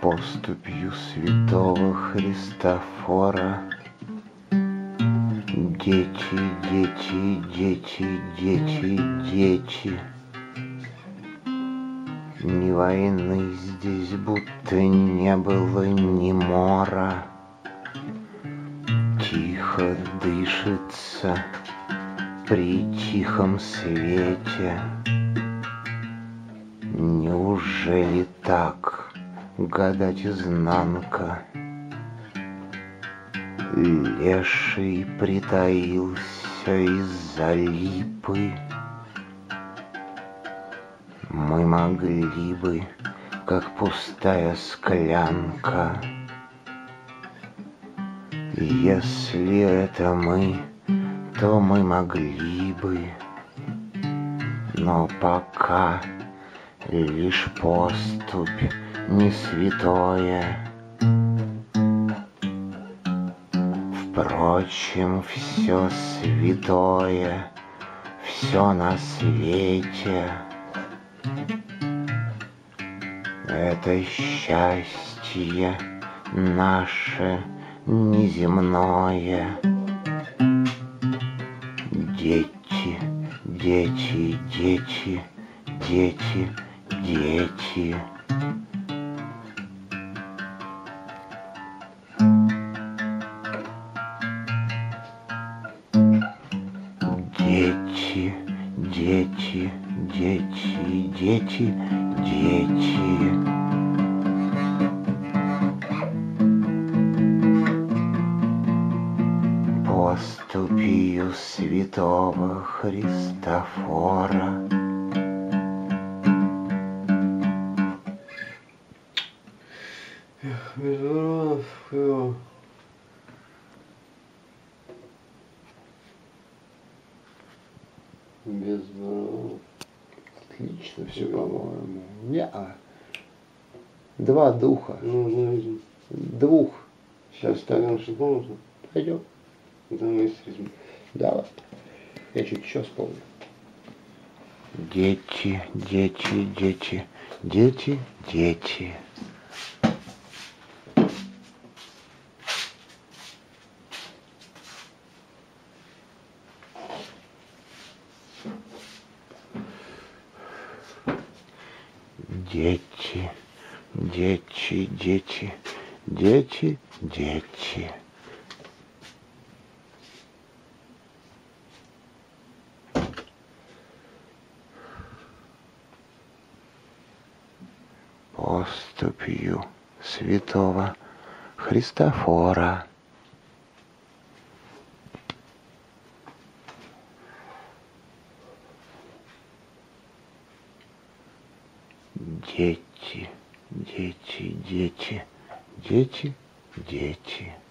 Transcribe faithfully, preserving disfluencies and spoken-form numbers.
поступью святого Христофора. Дети, дети, дети, дети, дети. Ни войны здесь будто не было, ни мора. Тихо дышится при тихом свете. Неужели так гадать изнанка? Леший притаился из-за липы. Мы могли бы, как пустая склянка. Если это мы, то мы могли бы. Но пока лишь поступь не святое. Впрочем, все святое, все на свете. Это счастье наше неземное. Дети, дети, дети, дети, дети. Дети, дети, дети, дети, дети. Поступью святого Христофора. Без воронов, его. Без воронов. Отлично все, по-моему. Не-а. Два духа. Нужно видеть. Двух. Сейчас ставим что комнату. Пойдем. Это мы встретим. Давай. Я чуть еще вспомню. Дети, дети, дети, дети, дети. Дети, дети, дети, дети, дети. Поступью святого Христофора. Дети, дети, дети, дети, дети.